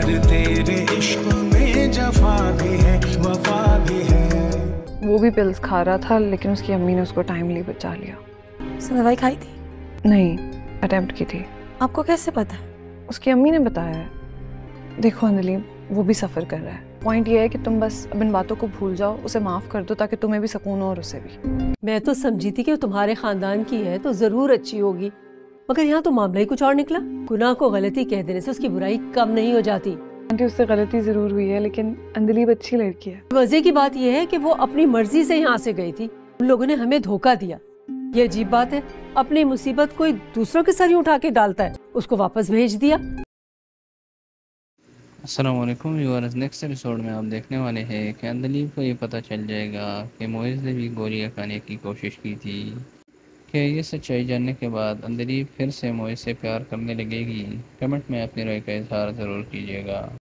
पर तेरे इश्क में जफा भी है वफा भी है। वो भी पिल्स खा रहा था लेकिन उसकी अम्मी ने उसको टाइमली बचा लिया। उसने दवाई खाई थी? नहीं, अटेम्प्ट की थी। आपको कैसे पता है? उसकी अम्मी ने बताया है। देखो अंजलि, वो भी सफ़र कर रहा है। पॉइंट ये है कि तुम बस अब इन बातों को भूल जाओ, उसे माफ़ कर दो ताकि तुम्हें भी सुकून हो और उसे भी। मैं तो समझी थी कि वो तुम्हारे खानदान की है तो जरूर अच्छी होगी, मगर यहाँ तो मामला ही कुछ और निकला। गुनाह को गलती कह देने से उसकी बुराई कम नहीं हो जाती। आंटी, उससे गलती ज़रूर हुई है लेकिन अंजलि भी अच्छी लड़की है। मजे की बात यह है कि वो अपनी मर्जी से यहाँ से गई थी। उन लोगों ने हमें धोखा दिया। ये अजीब बात है, अपनी मुसीबत कोई दूसरों के सर ही उठा के डालता है। उसको वापस भेज दिया। अस्सलाम वालेकुम व्यूअर्स, नेक्स्ट एपिसोड में आप देखने वाले हैं कि अंजलि को ये पता चल जाएगा कि मोइज़ ने भी गोलियां खाने की कोशिश की थी। कि ये सच्चाई जानने के बाद अंजलि फिर से मोइज़ से प्यार करने लगेगी। कमेंट में अपनी राय का इजहार ज़रूर कीजिएगा।